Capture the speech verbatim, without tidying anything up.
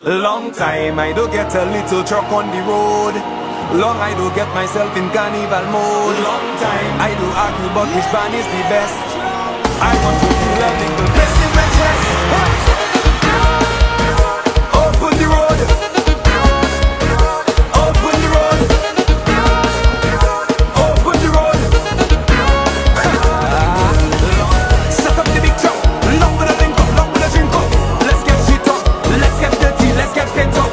Long time I do get a little truck on the road. Long I do get myself in carnival mode. Long time I do argue about which band is the best. I want to feel a little press in my chest. Open the road. Open the road. Open the road. Set up the big truck. Long with a link up, long with a drink up. Let's get shit up. Let's get dirty. Let's get pent up.